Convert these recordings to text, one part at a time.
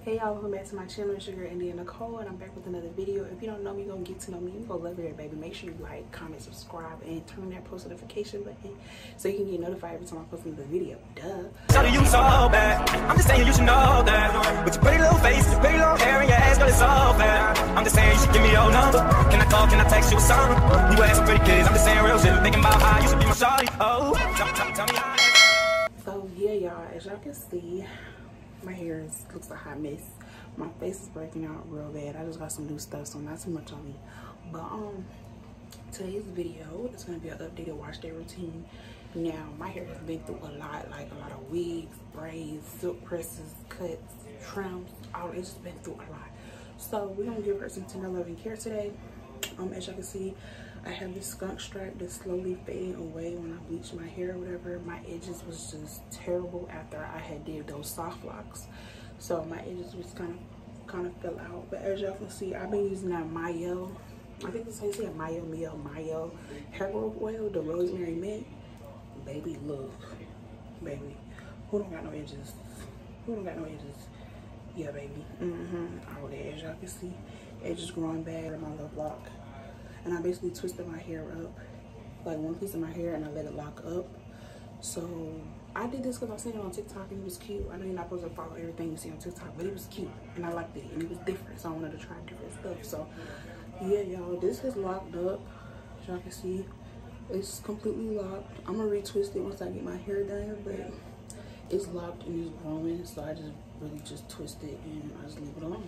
Hey y'all, welcome back to my channel. It's your girl India Nicole, and I'm back with another video. If you don't know me, you're gonna get to know me. You're gonna love it, baby. Make sure you like, comment, subscribe, and turn that post notification button so you can get notified every time I post another video. Duh. Shawty, you so bad. I'm just saying you should know that. With your pretty little face, your pretty long hair, and your ass, girl, it's so bad. I'm just saying you should give me your number. Can I call? Can I text you a song? You ask some pretty kids. I'm just saying real shit. Thinking about how you should be my shawty. Oh, tell me how. So yeah, y'all, as y'all can see, my hair looks a hot mess. My face is breaking out real bad. I just got some new stuff, so not too much on me. But today's video is gonna be an updated wash day routine. Now my hair has been through a lot, like a lot of wigs, braids, silk presses, cuts, trims. It's just been through a lot. So we're gonna give her some tender loving care today. As y'all can see, I have this skunk strap that's slowly fading away when I bleach my hair or whatever. My edges was just terrible after I had did those soft locks. So my edges was kind of fell out. But as y'all can see, I've been using that Mayo. I think this is Mayo hair growth oil, the rosemary mint. Baby, look, baby, who don't got no edges? Who don't got no edges? Yeah, baby. All that. As y'all can see, edges growing back on my love lock. And I basically twisted my hair up, like one piece of my hair, and I let it lock up. So I did this because I seen it on TikTok and it was cute. I know you're not supposed to follow everything you see on TikTok, but it was cute and I liked it and it was different. So I wanted to try different stuff. So yeah, y'all, this is locked up. As y'all can see, it's completely locked. I'm gonna retwist it once I get my hair done, but it's locked and it's growing. So I just really just twist it and I just leave it alone.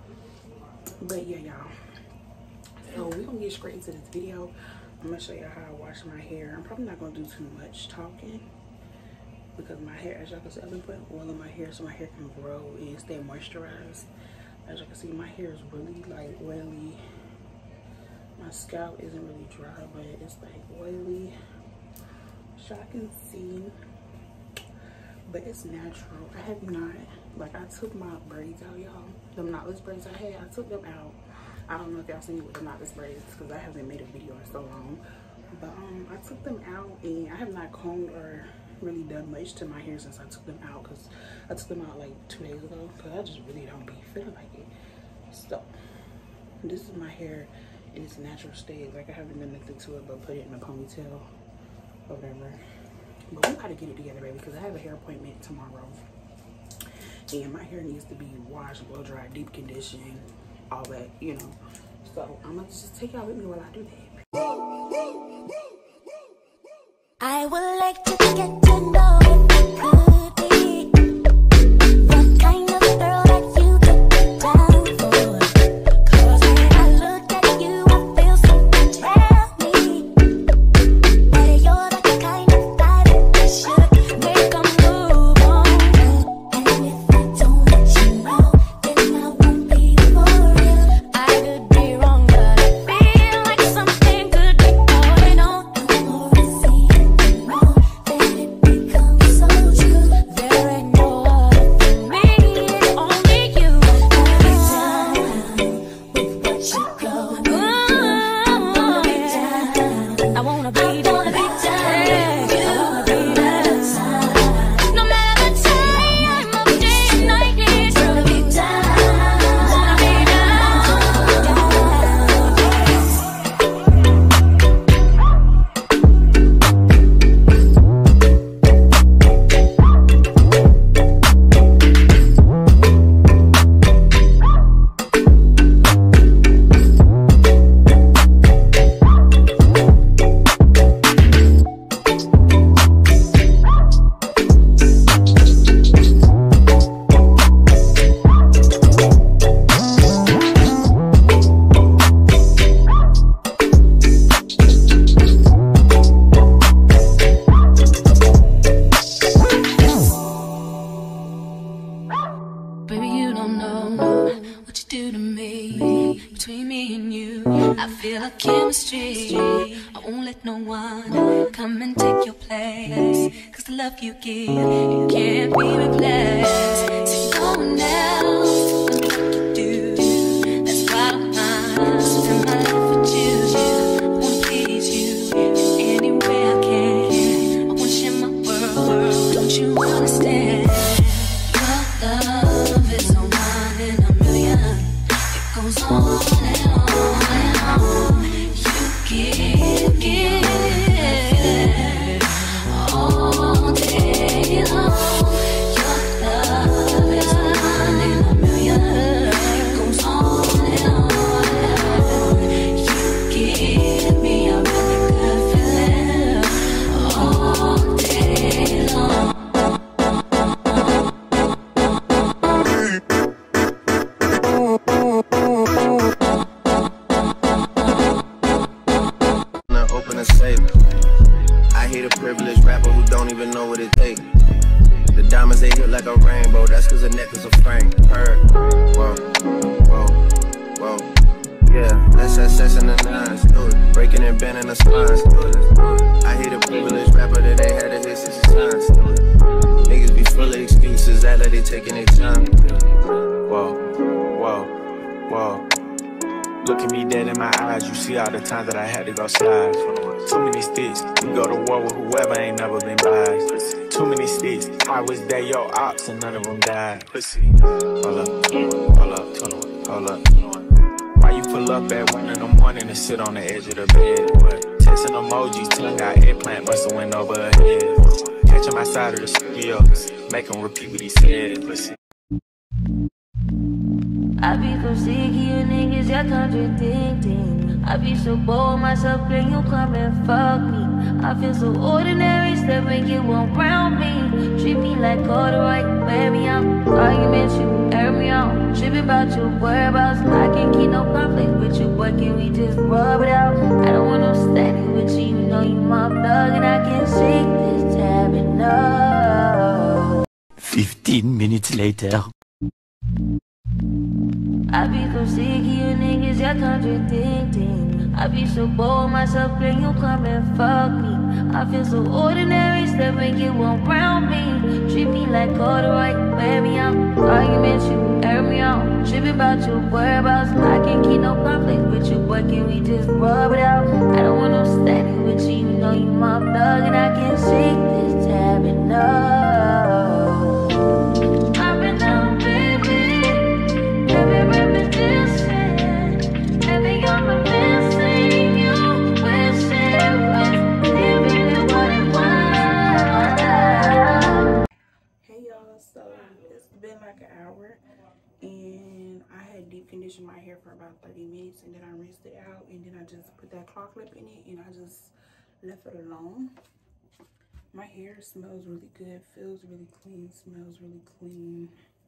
But yeah, y'all. So we're gonna get straight into this video. I'm gonna show you how I wash my hair. I'm probably not gonna do too much talking because my hair, as y'all can see, I've been putting oil in my hair so my hair can grow and stay moisturized. As y'all can see, my hair is really like oily. My scalp isn't really dry, but it's like oily. As y'all can see, but it's natural. I have not, like, I took my braids out, y'all. The knotless braids I had, I took them out. I don't know if y'all seen it with the knotless braids because I haven't made a video in so long. But I took them out and I have not combed or really done much to my hair since I took them out, because I took them out like 2 days ago because I just really don't be feeling like it. So this is my hair in its natural state. Like, I haven't done nothing to it but put it in a ponytail or whatever. But we gotta get it together, baby, because I have a hair appointment tomorrow and my hair needs to be washed, blow dry, deep conditioned, all that, you know. So I'm gonna just take y'all with me while I do that. I would like to get to know if you could be the kind of girl that you could get down for. 'Cause when I look at you, I feel something tell me that you're the kind of guy that should make a move on. And if I don't let you know, then I won't be for real. I could be wrong, but I feel like something could be going on. The more I see it wrong, then it becomes so true. There ain't no other for me, it's only you. I wanna be down with what you go. I wanna be down. No matter the time of day and night, it's gonna be down. Wanna be baby, you don't know what you do to me. Between me and you, I feel a chemistry. I won't let no one come and take your place. 'Cause the love you give, it can't be replaced. See, no one else can do what you do. That's why I don't mind spending my life with you. I wanna please you in any way I can. I wanna share my world. Don't you understand? Your love is so mine. Heard. Whoa, whoa, whoa. Yeah, that's that sex in the nines. Do it. Breaking and bending the spines. Do it. I hate a privileged rapper that they had to hit 60 times. Do it. Niggas be full of excuses, act like they taking their time. Whoa, whoa, whoa. Look at me dead in my eyes, you see all the times that I had to go slide. Too many sticks, we go to war with whoever ain't never been biased. Too many sticks, I was there, your ops, and none of them died. Pussy. Hold up, hold up, hold up. Why you pull up at 1 in the morning and sit on the edge of the bed? What? Texting emojis, tongue out eggplant, must've went over her head. Catch him outside of the studio, make him repeat what he said. Pussy. I be so sick of you niggas, you're contradicting. I be so bored myself, then you come and fuck me. I feel so ordinary, stepping you around me. Treat me like corduroy, wear me out. Arguments, you air me out. Tripping about your whereabouts. I can't keep no conflict with you, boy, can we just rub it out? I don't want no standing with you, you know you my thug. And I can't shake this tab enough. 15 minutes later. I be so sick of you niggas, you're contradicting. I be so bored myself, then you come and fuck me. I feel so ordinary, stepping you around me. Treat me like corduroy, wear me out. Arguments, you air me out. Tripping about your whereabouts. I can't keep no conflict with you, boy, can we just rub it out? I don't want no standing with you, you know you my thug. And I can't shake this tab enough. I've been down, baby. Every reminiscing, every I'm missing you, wishing was living what it was. Hey y'all, so it's been like an hour and I had deep conditioned my hair for about 30 minutes and then I rinsed it out and then I just put that claw clip in it and I just left it alone. My hair smells really good, feels really clean, smells really clean.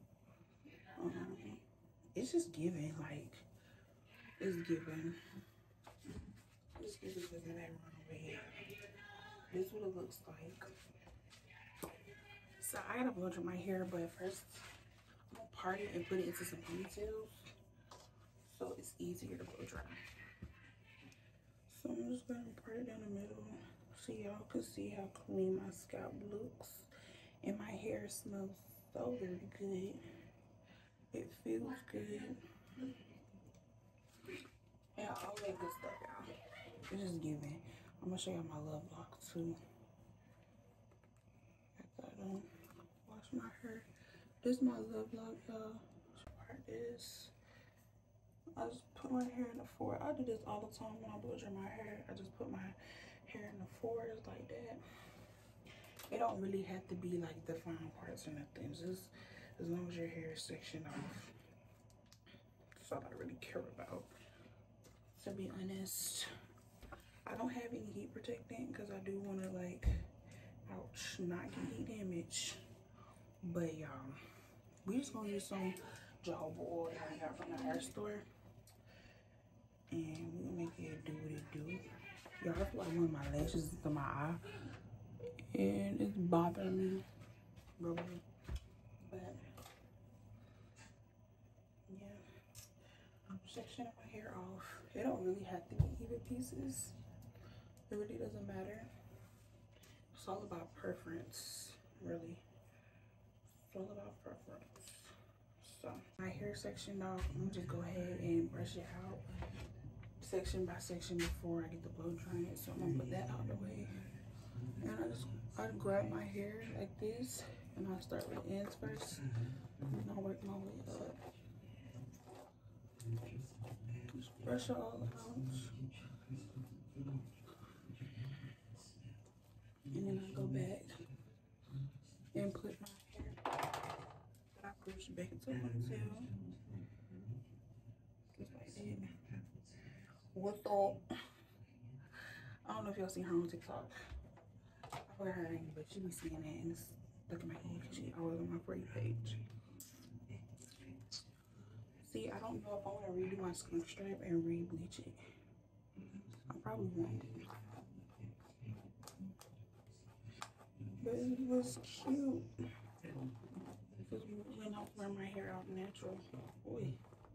It's just giving, like, it's giving. It's giving because of that run over here. This is what it looks like. So I gotta blow dry my hair, but first I'm gonna part it and put it into some ponytails so it's easier to blow dry. So I'm just gonna part it down the middle so y'all can see how clean my scalp looks. And my hair smells so very good. It feels good. Yeah, all that good stuff, y'all. It's just giving. I'm gonna show y'all my love lock too. After I done wash my hair. This is my love lock, y'all. Part is I just put my hair in the four. I do this all the time when I blow dry my hair. I just put my hair in the fours like that. It don't really have to be like the fine parts or nothing. Just as long as your hair is sectioned off. That's all I really care about. To be honest, I don't have any heat protectant because I do want to, like, ouch, not get heat damage. But y'all, we just gonna use some jojoba oil that I got from the hair store, and we gonna make it do what it do. Y'all, I feel like one of my lashes is in my eye, and it's bothering me, really. But yeah, I'm sectioning my hair off. It don't really have to be even pieces. It really doesn't matter. It's all about preference, really. It's all about preference. So my hair sectioned off. I'm gonna just go ahead and brush it out section by section before I get the blow drying. So I'm gonna put that out of the way. And I grab my hair like this, and I start with the ends first, and I work my way up. Just brush it all out, and then I go back and put my hair. I push back into ponytail, just like that. What's up? I don't know if y'all seen her on TikTok. I forgot her name, but she be seeing it and it's stuck in my head because she always on my For You page. See, I don't know if I want to redo my skunk strip and re-bleach it. I probably won't. But it was cute. Because when I wear my hair out natural. Ooh.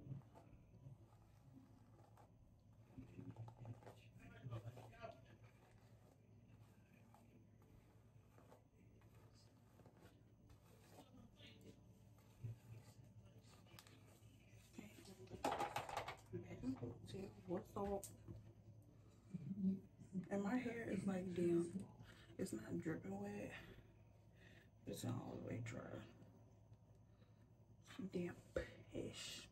What's up? And my hair is like damn. It's not dripping wet. It's not all the way dry. Damp-ish.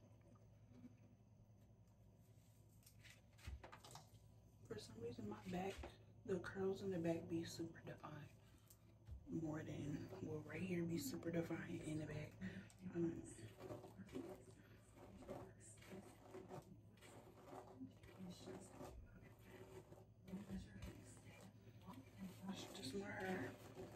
For some reason, my back, the curls in the back be super defined more than, well, right here be super defined in the back. Just my hair.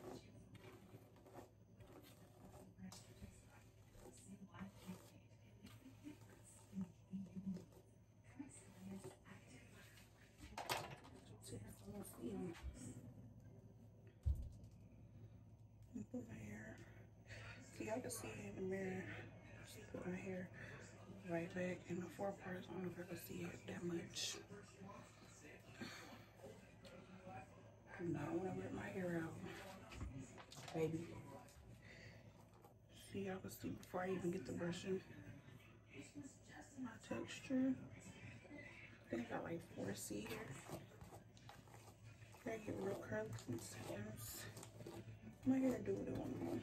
Put my hair. See, I can see it in the mirror. Just put my hair right back in the four parts. I don't know if I can see it that much. No, I want to rip my hair out, baby. See, y'all can see before I even get the brushing. My texture. I think I got like 4C here. I get real curly sometimes. My hair do what it want to do.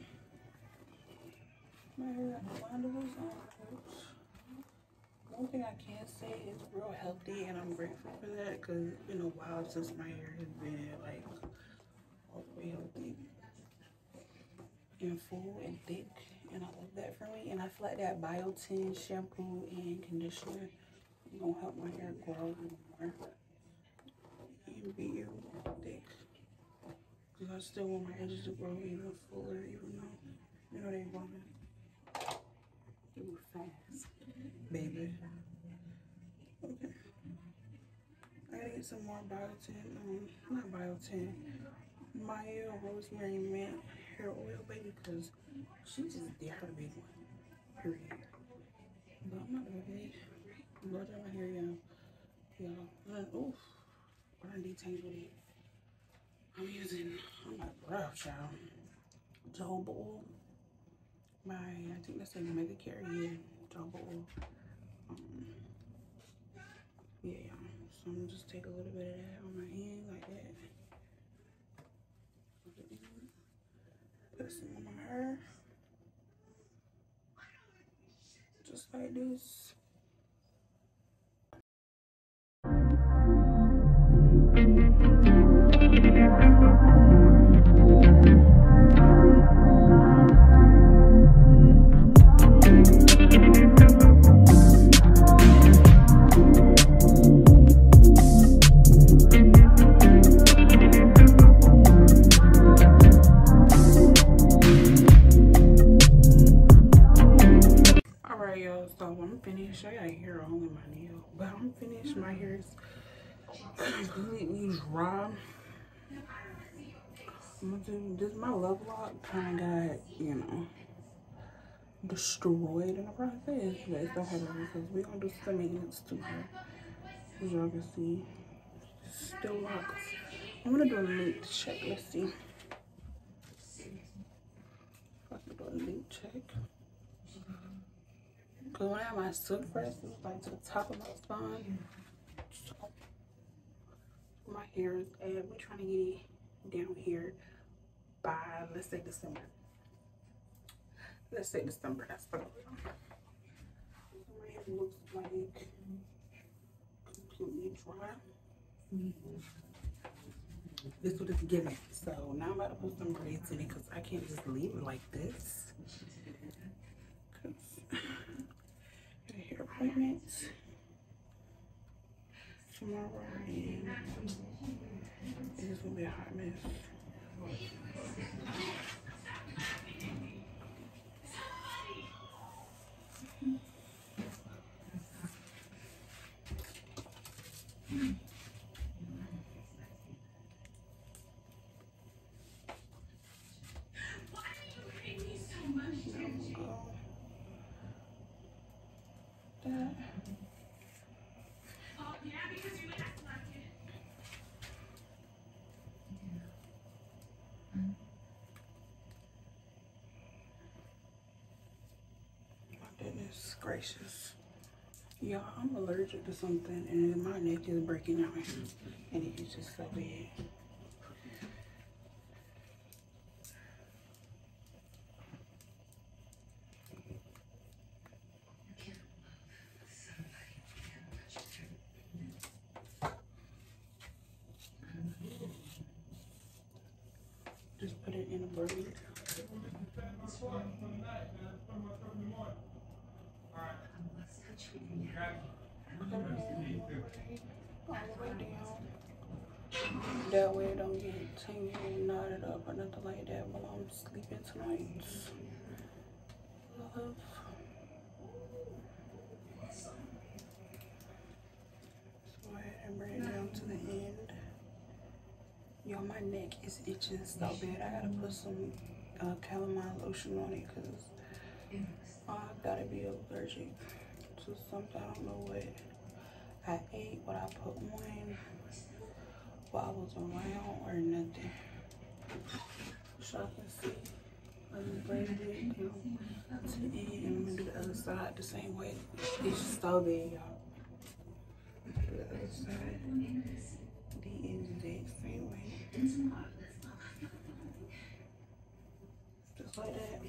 My hair got the bundles on. One thing I can say is real healthy, and I'm grateful for that because it's been a while since my hair has been like all the way healthy and full and thick, and I love that for me. And I feel like that Biotin shampoo and conditioner is gonna help my hair grow even more and be even more thick. Because I still want my edges to grow even fuller, even though, you know, they want to do fast, baby. Okay. I gotta get some more Biotin, not Biotin, Maya Rosemary Mint hair oil, baby, because she just did her big one, period. But I'm not gonna be, I'm gonna dry my hair, y'all. Oof, but I detangled it. I'm using, I'm not rough, child. Jojoba oil. I think that's like Mega Care, yeah, jojoba oil. Yeah, y'all. So I'm gonna just take a little bit of that on my hand, like that. Put some on my hair. Just like this. I got hair all in my nail, but I'm finished. My hair is completely dry. I'm gonna do this. My love lock kind of got, you know, destroyed in the process, but it's okay because we're gonna do some maintenance to her. As y'all can see, still locked. I'm gonna do a length check. Let's see. I can do a length check. Cause when I have my silk press, it's like to the top of my spine. So my hair is at, we're trying to get it down here by, let's say December. Let's say December, that's the goal. My hair looks like completely dry. This is what it's giving. So now I'm about to put some braids in it because I can't just leave it like this. Hair appointment tomorrow, and this will be a hot mess. that. Goodness gracious. Y'all, I'm allergic to something and my neck is breaking out and it's just so bad. Just put it in a braid. All the way down. That way it don't get tangled and knotted up or nothing like that while I'm sleeping tonight. Love. Let's go ahead and bring it down to the end. Yo, my neck is itching so bad. I gotta put some calamine lotion on it because I gotta be allergic to something. I don't know what I ate, what I put on while I was around or nothing. So I can see. I just braided it down to the end and I'm gonna do the other side the same way. It's so bad, y'all. Do the other side the exact same way. Just like that.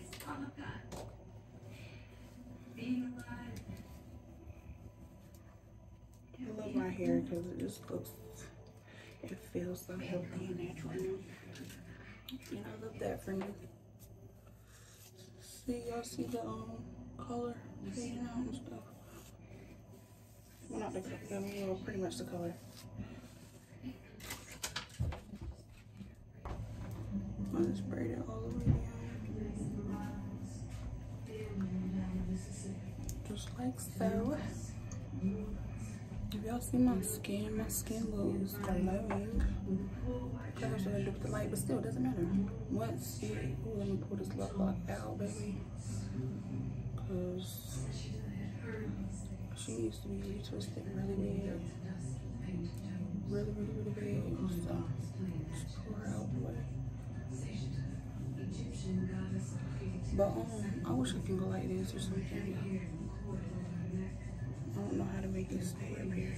I love my hair because it just looks, it feels so healthy and natural. And I love that for me. See, y'all see the color fading out and stuff. Well, not the color, well, pretty much the color. I'll just braid it all the way down. Just like so. If y'all see my skin looks glowing. I was gonna do with the light, but still, it doesn't matter. Once it, ooh, let me pull this love lock out, baby. Because she needs to be retwisted really bad. Really bad. So, just pull her out the way. But I wish I could go like this or something. I don't know how to make it stay up here.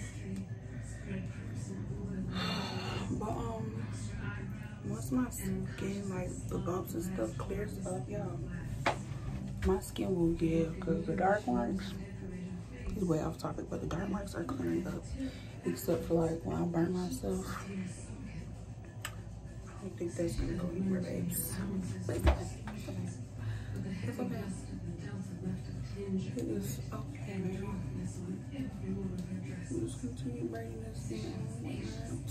But once my skin, like the bumps and stuff clears up, y'all, my skin will give, because the dark marks, it's way off topic, but the dark marks are clearing up, except for like when I burn myself. I don't think that's gonna go anywhere, babes. But it's okay. It's okay. It is okay, baby. I'm just continue braiding this down.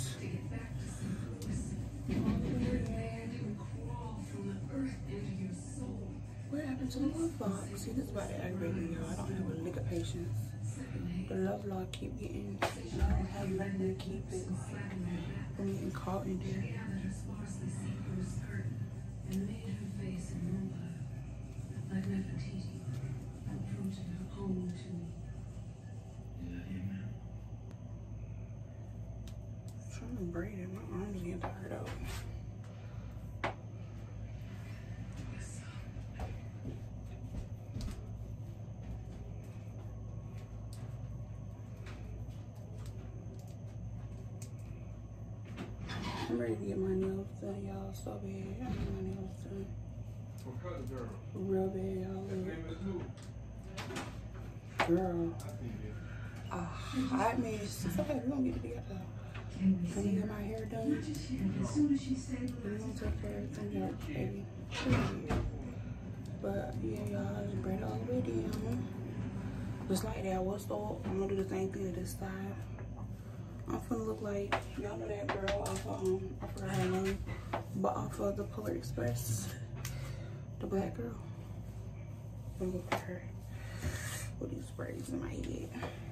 What happened to the love lock? See, this is about to aggravate me, y'all. I don't have a lick of patience. The love lock keep getting, and I don't have nothing to keep it from getting caught in there. I'm trying to braid it. My arms getting tired out. I'm ready to get my nails done, y'all. So bad. I need my nails done. Real bad, y'all. Girl. I mean, it's okay. We're gonna get it together. I'm gonna get my hair done. We're gonna take care of everything else, baby. But yeah, y'all, I just braid it all the way down. Just like that. What's up? I'm gonna do the same thing to this side. I'm finna look like, y'all know that girl off of, I forgot her name, but off of the Polar Express, the black girl. I'm gonna look at her with these braids in my head.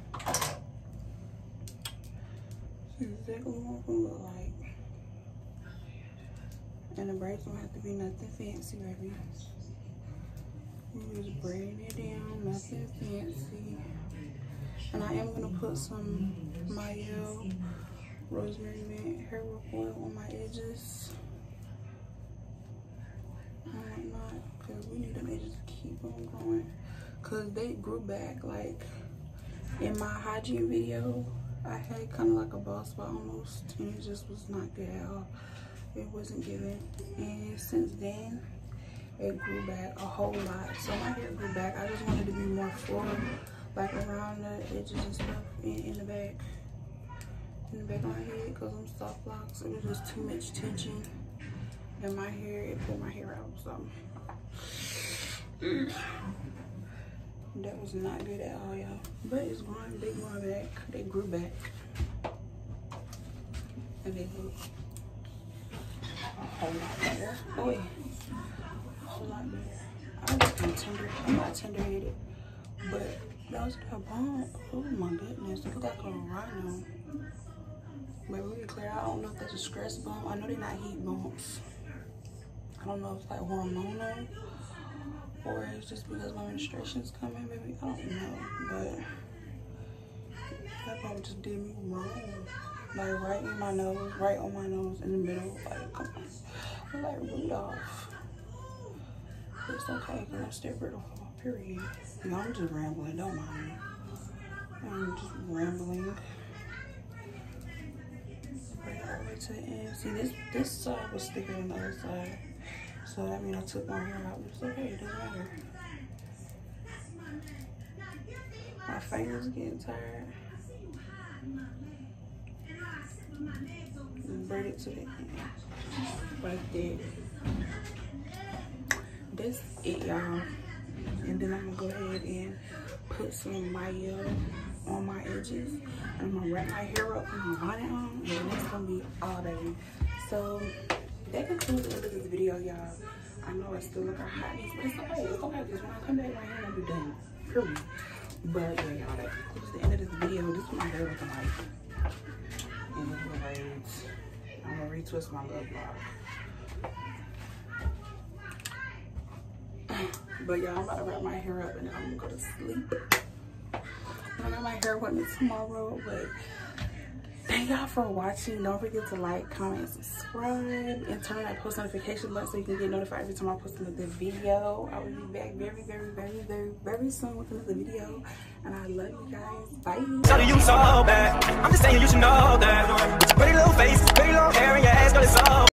This is exactly what I'm gonna look like. And the braids don't have to be nothing fancy, baby. I'm just braiding it down, nothing fancy. And I am gonna put some Mielle Rosemary Mint hair oil on my edges and whatnot, because we need them edges to keep on growing, because they grew back. Like in my hygiene video, I had kind of like a bald spot almost, and it just was not good at all. It wasn't giving, and since then it grew back a whole lot. So my hair grew back. I just wanted to be more full, like around the edges and stuff, in the back of my head, because I'm soft locks. It was just too much tension in my hair. It pulled my hair out, so that was not good at all, y'all. But it's growing. They growing back. They grew back, and they look a whole lot better. Boy, a whole lot better. I'm not tender-headed, but that was that bump. Oh my goodness, it looked like a rhino. But really clear. I don't know if that's a stress bump. I know they're not heat bumps. I don't know if it's like hormonal or it's just because my menstruation's coming, maybe. I don't know, but that bump just did me wrong. Like right in my nose, right on my nose, in the middle. Like, come on. I'm like Rudolph. It's okay, because I'm still beautiful, period. No, I'm just rambling, don't mind me. I'm just rambling. Right all the way to the end. See, this side was thicker than the other side. So that means I took my hair out. It's okay, it doesn't matter. My fingers getting tired. Braid it to the end. Like that. That's it, y'all. And then I'm gonna go ahead and put some Mielle on my edges. And I'm gonna wrap my hair up and line it on, and it's gonna be all day. So that concludes the end of this video, y'all. I know I still look like a hot mess, but it's okay. It's okay, because when I come back, my hair will be done. Period. But yeah, y'all, that concludes the end of this video. This is my hair looking like. And these little braids. I'm gonna retwist my love lock. But y'all, I'm about to wrap my hair up and then I'm gonna go to sleep. I know my hair appointment tomorrow, but thank y'all for watching. Don't forget to like, comment, subscribe, and turn on that post notification button so you can get notified every time I post another video. I will be back very, very, very, very, very soon with another video. And I love you guys. Bye. Shawty, you so bad. I'm just saying you should know that. With your pretty little face, pretty long hair, and your ass, girl, it's all